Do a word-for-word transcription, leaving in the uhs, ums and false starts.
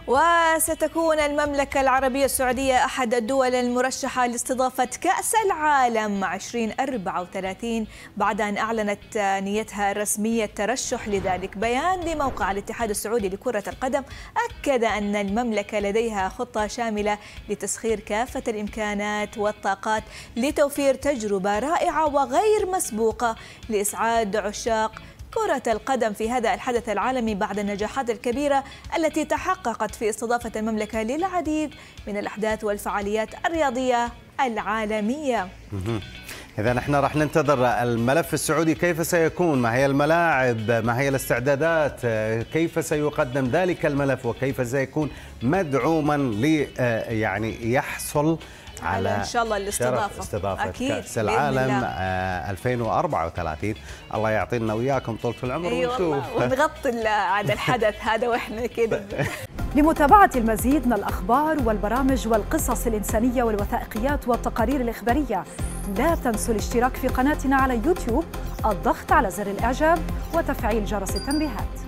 وستكون المملكة العربية السعودية أحد الدول المرشحة لاستضافة كأس العالم ألفين وأربعة وثلاثين بعد أن أعلنت نيتها الرسمية الترشح لذلك. بيان لموقع الاتحاد السعودي لكرة القدم أكد أن المملكة لديها خطة شاملة لتسخير كافة الإمكانات والطاقات لتوفير تجربة رائعة وغير مسبوقة لإسعاد عشاق كرة القدم في هذا الحدث العالمي بعد النجاحات الكبيرة التي تحققت في استضافة المملكة للعديد من الأحداث والفعاليات الرياضية العالمية. إذا نحن راح ننتظر الملف السعودي كيف سيكون، ما هي الملاعب، ما هي الاستعدادات، كيف سيقدم ذلك الملف وكيف سيكون مدعوما لي يعني يحصل على إن شاء الله الاستضافة استضافة أكيد كأس العالم ألفين وأربعة وثلاثين. الله يعطينا وياكم طولة العمر. أي والله، ونغطي هذا الحدث هذا واحنا كده. لمتابعة المزيد من الأخبار والبرامج والقصص الإنسانية والوثائقيات والتقارير الإخبارية لا تنسوا الاشتراك في قناتنا على يوتيوب، الضغط على زر الإعجاب وتفعيل جرس التنبيهات.